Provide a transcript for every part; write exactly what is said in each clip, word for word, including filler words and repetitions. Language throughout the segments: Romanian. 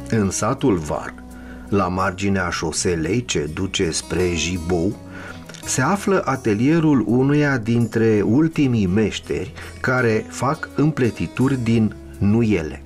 În satul Var, la marginea șoselei ce duce spre Jibou, se află atelierul unuia dintre ultimii meșteri care fac împletituri din nuiele.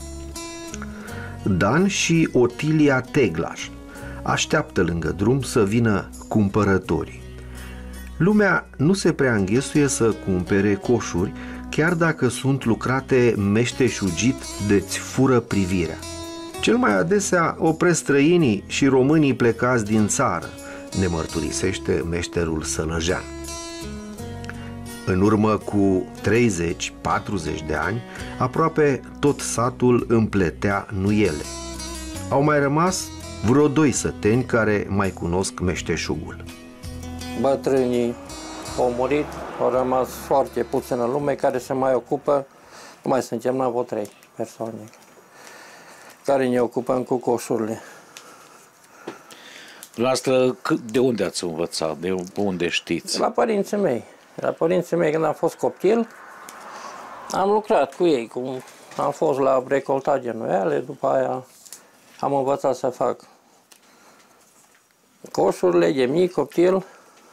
Dan și Otilia Teglaș așteaptă lângă drum să vină cumpărătorii. Lumea nu se prea înghesuie să cumpere coșuri, chiar dacă sunt lucrate meșteșugit de-ți fură privirea. Cel mai adesea opresc străinii și românii plecați din țară, ne mărturisește meșterul Sălăjean. În urmă cu treizeci patruzeci de ani, aproape tot satul împletea nuiele. Au mai rămas vreo doi săteni care mai cunosc meșteșugul. Bătrânii au murit, au rămas foarte puțină lume care se mai ocupă, nu mai suntem, n-am vreo trei persoane care ne ocupăm cu coșurile. Dumneavoastră, de unde ați învățat? De unde știți? La părinții mei. La părinții mei, când am fost copil, am lucrat cu ei. Cum am fost la recoltat genuiale, după aia am învățat să fac coșurile de mic copil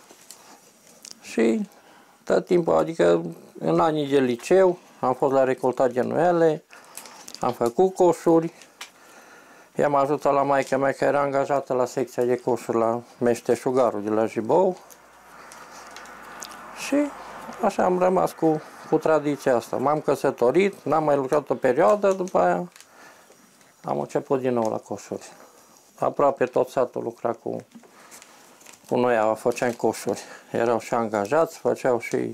și tot timpul, adică în anii de liceu, am fost la recoltat genuiale, am făcut coșuri. I-am ajutat la maica mea, că era angajată la secția de coșuri la meșteșugarul de la Jibou. Și așa am rămas cu, cu tradiția asta. M-am căsătorit, n-am mai lucrat o perioadă, după aia am început din nou la coșuri. Aproape tot satul lucra cu, cu noi, făceam coșuri. Erau și angajați, făceau și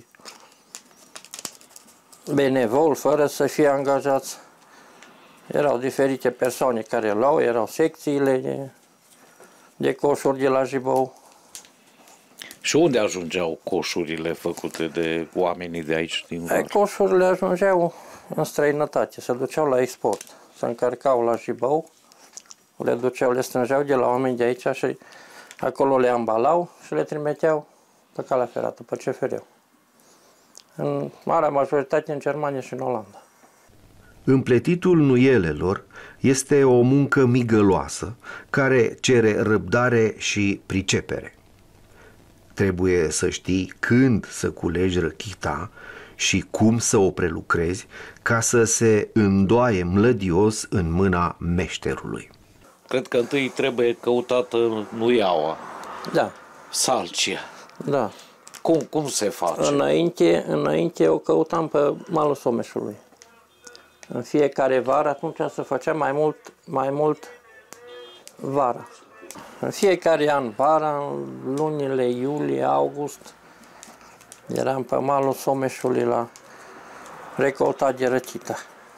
benevol, fără să fie angajați. Erau diferite persoane care luau, erau secțiile de, de coșuri de la Jibou. Și unde ajungeau coșurile făcute de oamenii de aici din Var? Coșurile ajungeau în străinătate, se duceau la export, se încărcau la Jibou, le duceau, le strângeau de la oameni de aici și acolo le ambalau și le trimiteau pe calea ferată, pe C F R-ul. În marea majoritate în Germania și în Olanda. Împletitul nuielelor este o muncă migăloasă care cere răbdare și pricepere. Trebuie să știi când să culegi răchita și cum să o prelucrezi ca să se îndoaie mlădios în mâna meșterului. Cred că întâi trebuie căutată nuiaua. Da. Salcia. Da. Cum, cum se face? Înainte, înainte o căutam pe malul Someșului. În fiecare vară, atunci se făcea mai mult, mai mult vara. În fiecare an, vara, în lunile iulie, august, eram pe malul Someșului la recoltat de răchită.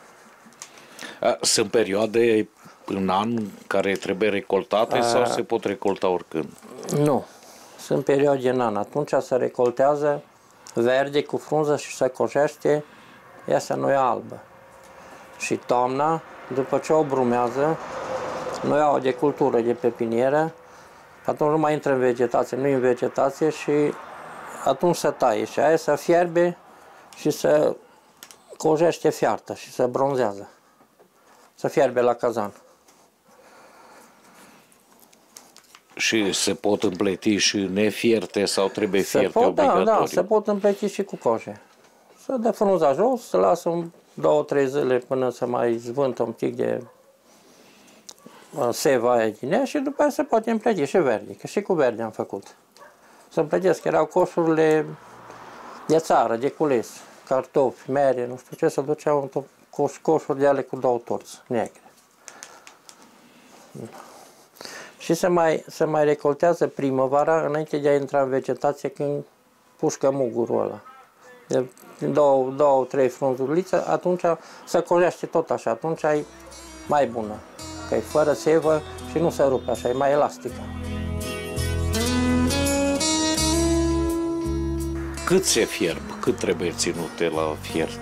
Sunt perioade în an care trebuie recoltate A... sau se pot recolta oricând? Nu, sunt perioade în an. Atunci se recoltează verde cu frunză și se cojește, iasă noia albă. Și toamna, după ce o brumează, noiaua de cultură de pepinieră, atunci nu mai intră în vegetație, nu în vegetație și atunci se taie și aia se fierbe și se cojește fiartă și se bronzează. Se fierbe la cazan. Și se pot împleti și nefierte sau trebuie se fierte pot, obligatoriu? Da, da, se pot împleti și cu coje. Se dă frunza jos, se lasă un două, trei zile până să mai zvântă un pic de seva aia din ea și după aia se poate împleti și verde, că și cu verde am făcut. Să împletesc, erau coșurile de țară, de cules, cartofi, mere, nu știu ce, se duceau în coș, coșuri de ale cu două torți negre. Și se mai, se mai recoltează primăvara înainte de a intra în vegetație când pușcă mugurul ăla. De două, două, trei frunzulițe, atunci se cojește tot așa, atunci e mai bună, că e fără sevă și nu se rupe așa, e mai elastică. Cât se fierb? Cât trebuie ținute la fiert?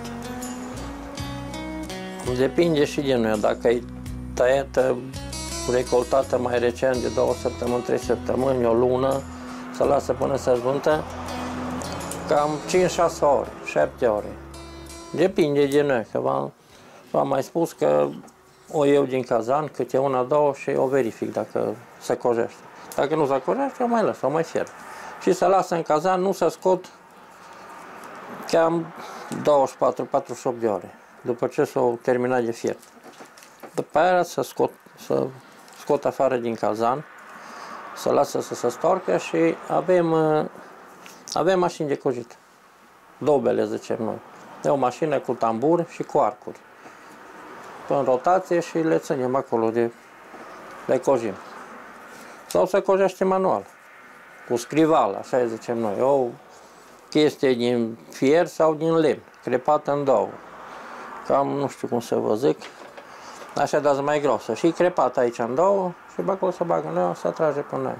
Depinde și de noi, dacă e tăiată, recoltată mai recent de două săptămâni, trei săptămâni, o lună, se lasă până să zvântă, cam cinci șase ore, șapte ore. Depinde de noi, că v-am mai spus că o iau din cazan, câte una, două și o verific dacă se cojește. Dacă nu se cojește, o mai las, o mai fierb. Și se lasă în cazan, nu se scot cam douăzeci și patru patruzeci și opt de ore, după ce s-au terminat de fiert. După aia să scot, să scot afară din cazan, să lasă să se storcă și avem, avem mașini de cojit. Dobele, zicem noi. E o mașină cu tambur și cu arcuri. În rotație și le ținem acolo, de, le cojim. Sau se cojește manual, cu scrival, așa zicem noi. O chestie din fier sau din lemn, crepată în două. Cam, nu știu cum să vă zic, așa, dar mai grosă. Și crepată aici în două și pe acolo se bagă în ea, se trage până ea.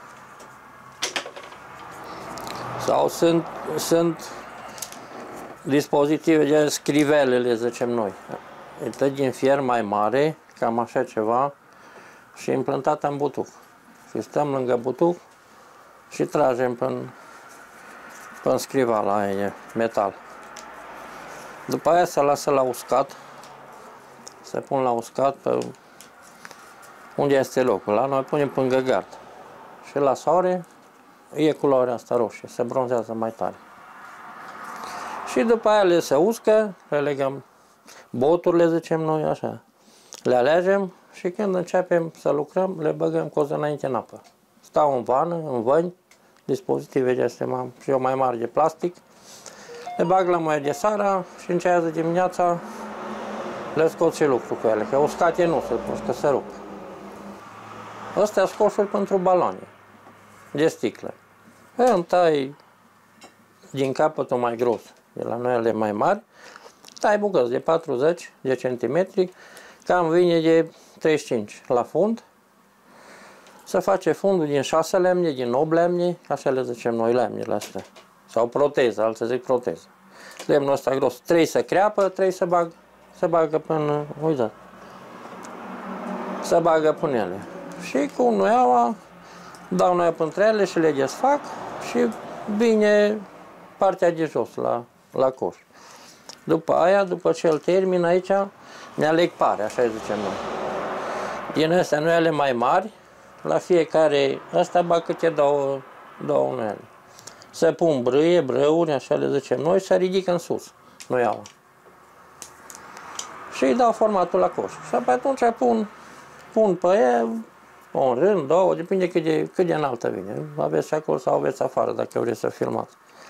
Sau sunt, sunt dispozitive de scrivele, le zicem noi. E tot din fier mai mare, cam așa ceva, și implantată în butuc. Și stăm lângă butuc și tragem până, până scrivala aia de metal. După aia se lasă la uscat, se pun la uscat pe unde este locul. La noi punem pângă gard. Și la soare e culoarea asta roșie, se bronzează mai tare. Și după aia le se uscă, le legăm boturile, zicem noi așa. Le alegem și când începem să lucrăm, le băgăm coză înainte în apă. Stau în vană, în văni, dispozitive de astea și eu mai mari de plastic. Le bag la moaie de seara și în ceaia de dimineața le scot și lucru cu ele, că uscate nu se pun, că se rup. Astea scoșuri pentru baloane de sticlă. Îmi tai din capătul mai gros, de la noi ele mai mari, tai bucăți de patruzeci de centimetri, cam vine de treizeci și cinci la fund. Se face fundul din șase lemne, din opt lemne, așa le zicem noi lemnele astea. Sau proteză, alții zic proteză. Lemnul ăsta gros, trei să creapă, trei să bag, să bagă până, uitați, să bagă până ele. Și cu nuiaua, dau nuia între ele și le desfac și vine partea de jos la, la coș. După aia, după ce îl termin aici, ne aleg pare, așa zicem noi. Din astea nuiele mai mari, la fiecare, ăsta bag câte două, două nuiele. Se pun brâie, brăuri, așa le zicem noi, și se ridică în sus, nuiaua. Și îi dau formatul la coș. Și apoi atunci pun, pun pe ea, un rând, două, depinde cât de, cât de înaltă vine. Aveți și acolo sau aveți afară, dacă vreți să filmați.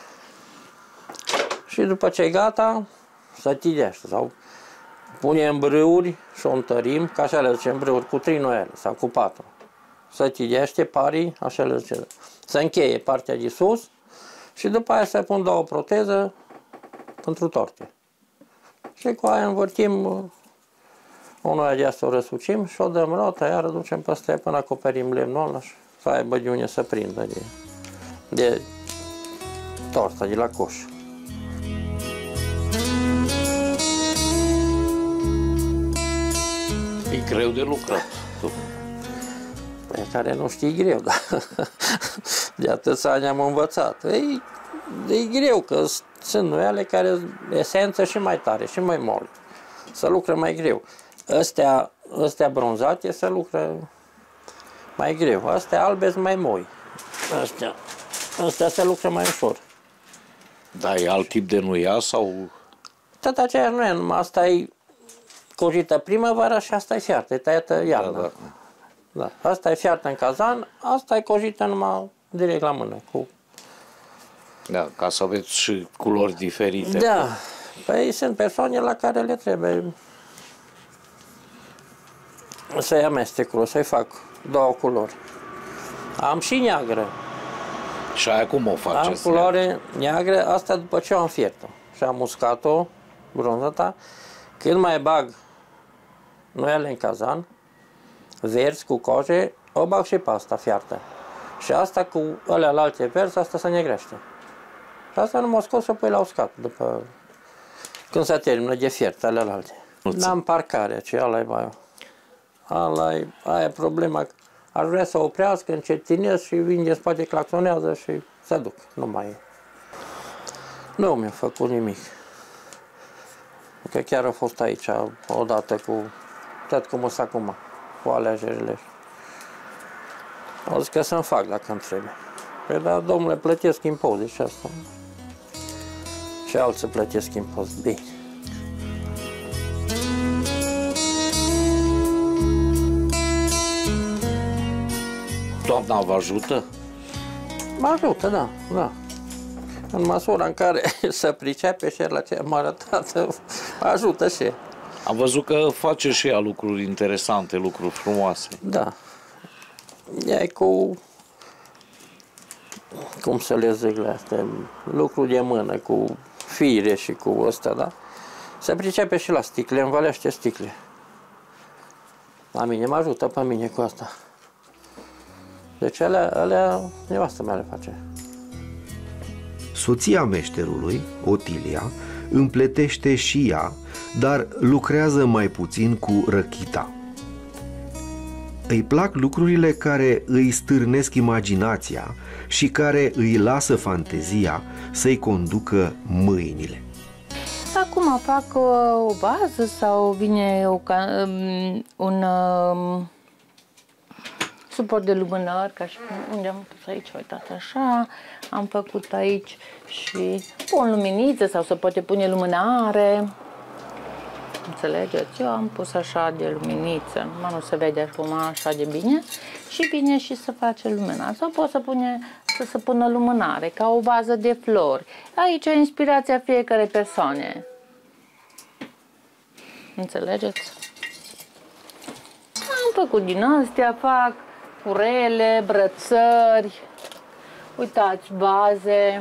Și după ce e gata, se tidește sau punem brâuri și o întărim, ca așa le zicem brâuri, cu trei noiele sau cu patru. Se tidește parii, așa le zicem. Se încheie partea de sus și după aia se pun două proteză pentru torte. Și cu aia învârtim, o noie de asta o răsucim și o dăm rotă, iar ducem peste ea până acoperim lemnul ăla și să aibă de unde să prindă de, de torta de la coș. E greu de lucrat. Pe care nu știi greu, dar de atâția ani am învățat. E, e greu, că sunt nuiele care esență și mai tare, și mai mole. Să lucră mai greu. Astea, astea bronzate se lucră mai greu. Astea albe sunt mai moi. Astea, astea se lucră mai ușor. Da, e alt tip de nuia sau... Tot aceeași nuie, numai asta e cojită primăvara și asta e fiartă, e tăiată iarna. Da, da. Da. Asta e fiartă în cazan, asta e cojită numai direct la mână. Cu... Da, ca să aveți și culori diferite. Da, păi sunt persoane la care le trebuie să-i amestec, să-i fac două culori. Am și neagră. Și aia cum o faceți? Am culoare neagră, asta după ce am fiert-o și am uscat-o, bronzata. Când mai bag nuiele în cazan, verzi cu coje, o bag și pe asta fiartă. Și asta cu alea la alte verzi, asta se negrește. Și asta nu mă scos să pui la uscat, după când se termină de fiert, alea la alte. N-am parcare, ce ala e mai... Ala e, aia e problema. Aș vrea să oprească, încetinez și vin de spate, claxonează și se duc. Nu mai e. Nu mi-a făcut nimic. Că chiar a fost aici odată cu tot cum o să acum, cu alegerile. Au zis că să-mi fac dacă îmi trebuie. Păi da, domnule, plătesc impozit și asta. Și alții plătesc impozit. Bine. Doamna vă ajută? Mă ajută, da, da. În măsura în care se pricepe și la ce am arătat, mă ajută și. Am văzut că face și ea lucruri interesante, lucruri frumoase. Da. Ea e cu, cum să le zic la astea, lucruri de mână, cu fire și cu ăsta, da? Se pricepe și la sticle, învălește sticle. La mine mă ajută pe mine cu asta. Deci alea, alea nevastă mea le face. Soția meșterului, Otilia, împletește și ea, dar lucrează mai puțin cu răchita. Îi plac lucrurile care îi stârnesc imaginația și care îi lasă fantezia să-i conducă mâinile. Acum fac o, o bază sau vine o, un um, suport de lumânări, ca și unde am pus aici, uitați așa, am făcut aici și pun luminiță sau se poate pune lumânare. Înțelegeți? Eu am pus așa de luminiță, mă, nu se vede acum așa de bine și vine și să face lumina. Sau pot să, pune, să se pună lumânare, ca o vază de flori. Aici e inspirația fiecare persoane. Înțelegeți? Am făcut din astea, fac curele, brățări, uitați, vaze.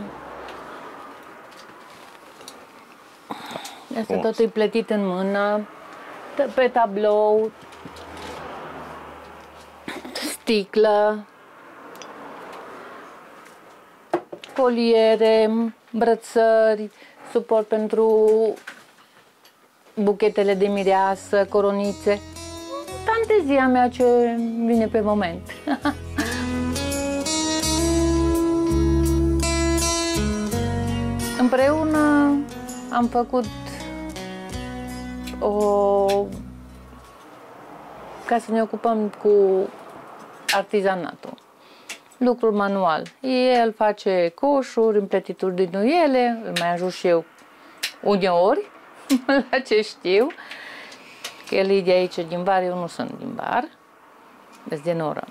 Asta tot e plătit în mână, pe tablou, sticlă, foliere, brățări, suport pentru buchetele de mireasă, coronițe. Fantezia mea ce vine pe moment. Împreună am făcut o... ca să ne ocupăm cu artizanatul. Lucrul manual. El face coșuri, împletituri din nuiele, îl mai ajut și eu uneori, la ce știu. El e de aici, din bar, eu nu sunt din bar, sunt din oră.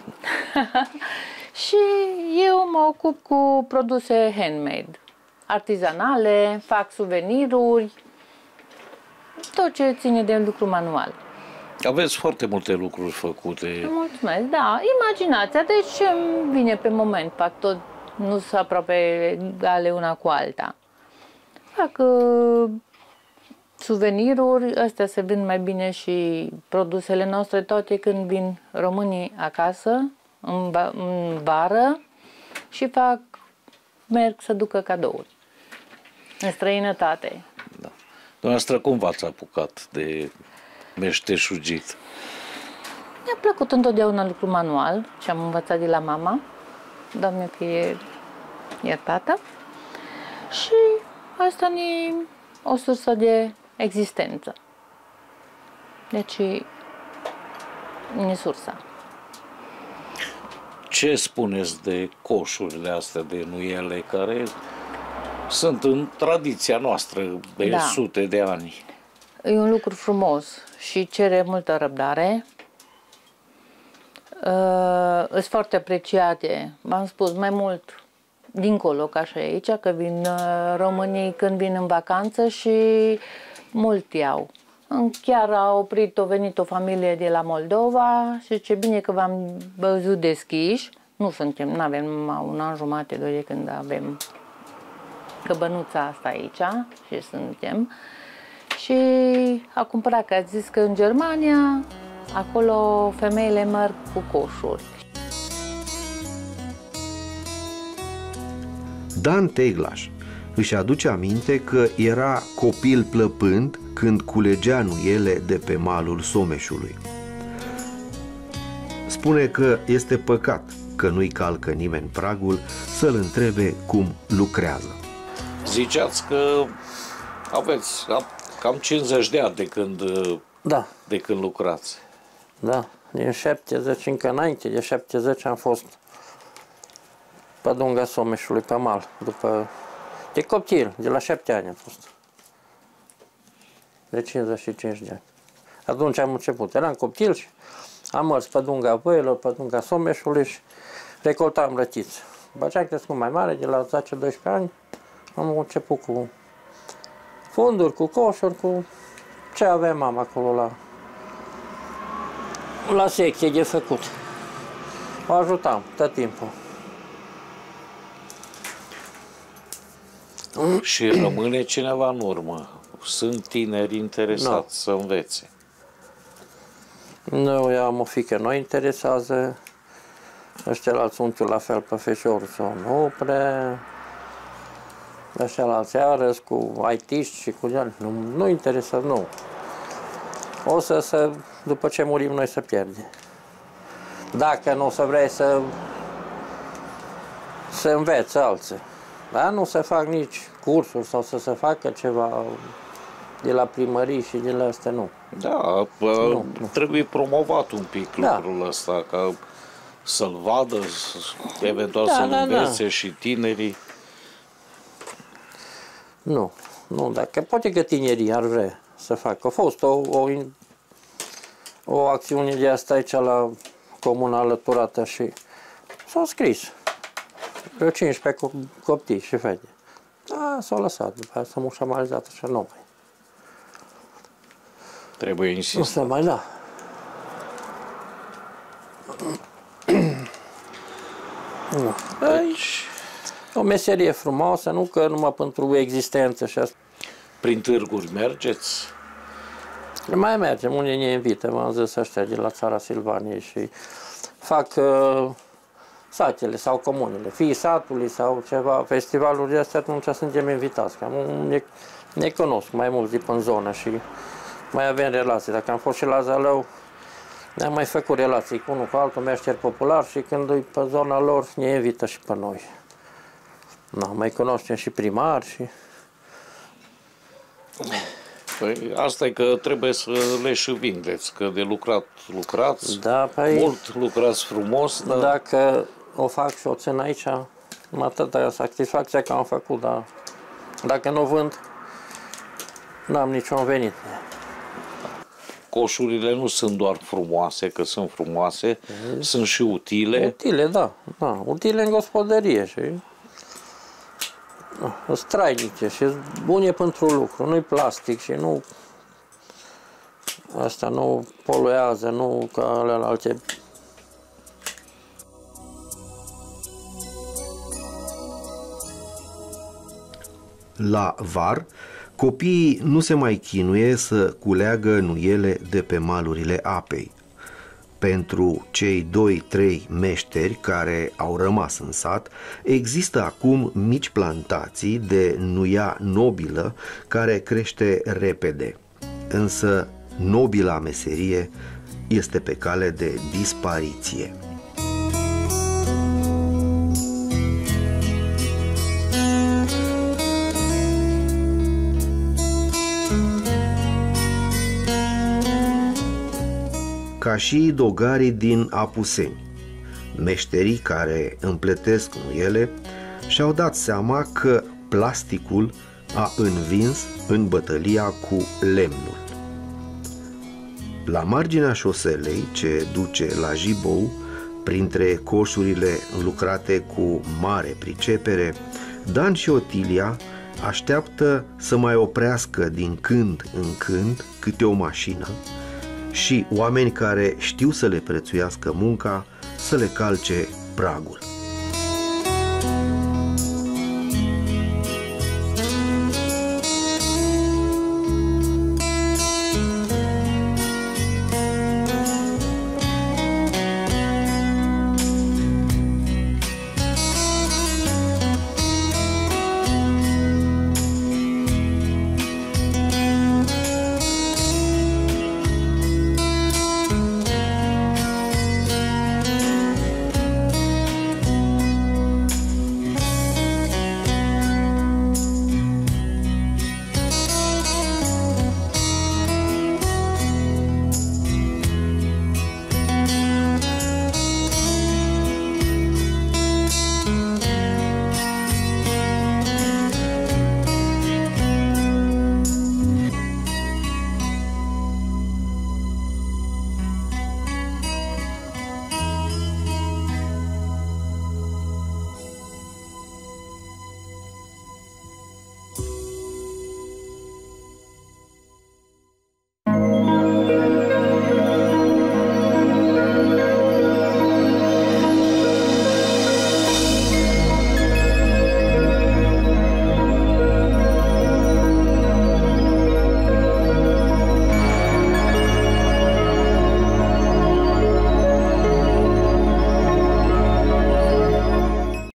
Și eu mă ocup cu produse handmade, artizanale, fac suveniruri, tot ce ține de lucru manual. Aveți foarte multe lucruri făcute. Mulțumesc, da. Imaginația, deci ce vine pe moment, fac tot, nu sunt aproape egale una cu alta. Fac uh, suveniruri, astea se vând mai bine și produsele noastre toate când vin românii acasă, în, în vară, și fac, merg să ducă cadouri în străinătate. Da. Dumneavoastră, cum v-ați apucat de meșteșugit? Mi-a plăcut întotdeauna lucru manual și am învățat de la mama, Doamne fie iertată, și asta e o sursă de existență. Deci, e sursa. Ce spuneți de coșurile astea de nuiele care sunt în tradiția noastră de da. sute de ani? E un lucru frumos și cere multă răbdare. Uh, sunt foarte apreciate, v-am spus, mai mult dincolo ca și aici, că vin uh, românii când vin în vacanță și mult iau. Chiar a oprit, a venit o familie de la Moldova și ce bine că v-am văzut deschiși. Nu suntem, nu avem numai un an jumate, doi de când avem căbănuța asta aici și suntem. Și a cumpărat, că a zis că în Germania, acolo femeile merg cu coșuri. Dan Teglaș își aduce aminte că era copil plăpând când culegea nuiele de pe malul Someșului. Spune că este păcat că nu-i calcă nimeni pragul să-l întrebe cum lucrează. Ziceați că aveți cam cincizeci de ani de când Da. De când lucrați? Da, din șaptezeci, încă înainte de șaptezeci am fost pe Dunga Someșului, pe mal, după, de copil, de la șapte ani am fost. De cincizeci și cinci de ani. Atunci am început, eram copil și am mers pe Dunga Văilor, pe Dunga Someșului și recoltam rătiți. După ce am crescut mai mare, de la zece doisprezece ani, am început cu funduri, cu coșuri, cu ce aveam mama acolo la, la secție de făcut. O ajutam tot timpul. Și rămâne cineva în urmă. Sunt tineri interesați no. să învețe. Nu, eu am o fiică, nu interesează. Ăștia sunt la fel pe feciorul sau nu prea. Ăștia iarăși cu I T-ști și cu el. Nu, nu interesează, nu. O să, să, după ce murim noi, să pierde. Dacă nu o să vrei să, să înveți alții. Dar nu se fac nici cursuri sau să se facă ceva de la primării și de la astea, nu. Da, nu, nu. Trebuie promovat un pic da. lucrul ăsta, ca să-l vadă, eventual da, să-l da, învețe da. și tinerii. Nu, nu, dacă poate că tinerii ar vrea să facă. A fost o, o, o acțiune de asta aici la Comuna Alăturată și s-au scris vreo cincisprezece copii și fete. Da, s-au lăsat, după aia s-au mușamalizat așa, nu mai. Trebuie insistat. Nu se mai da. Nu. Deci, o meserie frumoasă, nu că numai pentru existență și asta. Prin târguri mergeți? Mai mergem, unde ne invită, m-am zis ăștia de la Țara Silvaniei și fac uh, satele sau comunele, fii satului sau ceva, festivaluri de astea, atunci suntem invitați. Cam ne, ne cunosc mai mulți de pe zonă și mai avem relații. Dacă am fost și la Zalău, ne-am mai făcut relații cu unul cu altul, meșter popular și când e pe zona lor, ne invită și pe noi. Na, mai cunoaștem și primari și... Păi asta e că trebuie să le și vindeți, că de lucrat lucrați, da, păi, mult lucrați frumos, dar... Dacă o fac și o țin aici, mă atâta satisfacția că am făcut, dar dacă nu vând, n-am niciun venit. Coșurile nu sunt doar frumoase, că sunt frumoase, mm. sunt și utile. Utile, da, da, utile în gospodărie și sunt trainice și bune pentru lucru, nu-i plastic și nu, asta nu poluează, nu ca alte. La var, copiii nu se mai chinuie să culeagă nuiele de pe malurile apei. Pentru cei doi-trei meșteri care au rămas în sat, există acum mici plantații de nuia nobilă care crește repede. Însă nobila meserie este pe cale de dispariție. Ca și dogarii din Apuseni, meșterii care împletesc nuiele și-au dat seama că plasticul a învins în bătălia cu lemnul. La marginea șoselei ce duce la Jibou, printre coșurile lucrate cu mare pricepere, Dan și Otilia așteaptă să mai oprească din când în când câte o mașină și oameni care știu să le prețuiască munca să le calce pragul.